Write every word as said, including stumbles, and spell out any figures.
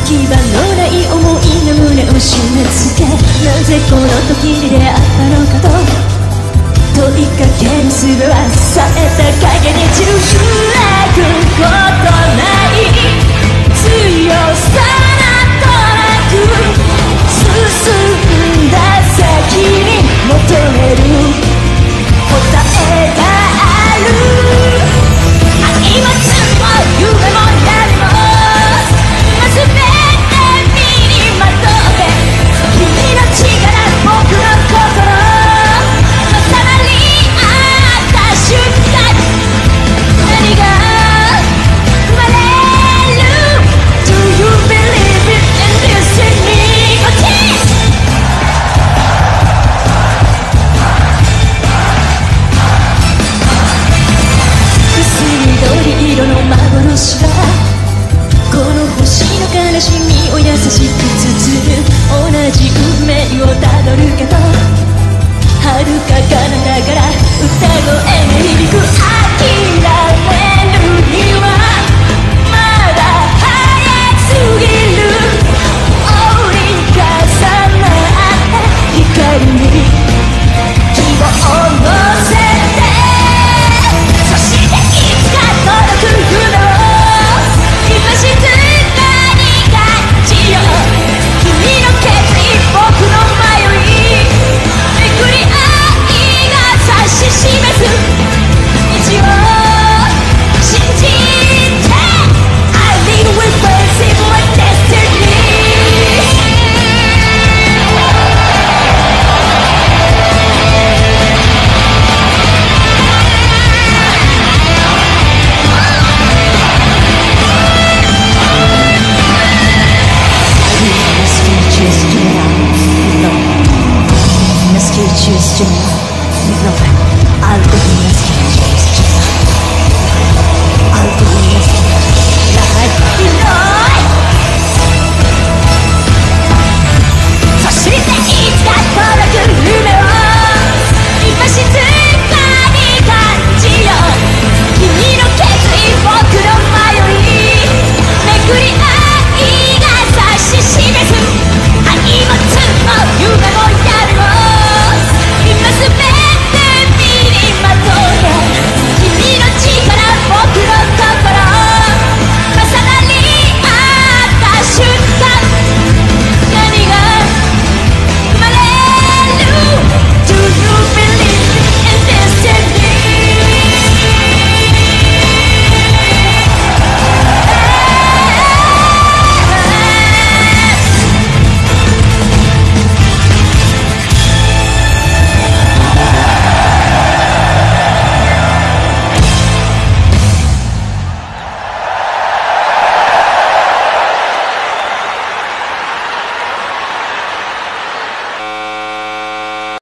行き場のない思いが胸を締め付け、なぜこの時に出会ったのかと問いかける術は冴えた影に散らくことない強さなどなく、進んだ先に求める答えがある。愛もつも夢も闇も全て身にまとって君の力僕の心のさらにあった瞬間、何が生まれる Do you believe it in this in me? Oh, yes! 薄い緑色の幻がこの星の悲しみを優しく包む。同じ運命をたどるけど遥か彼方から歌声が響く。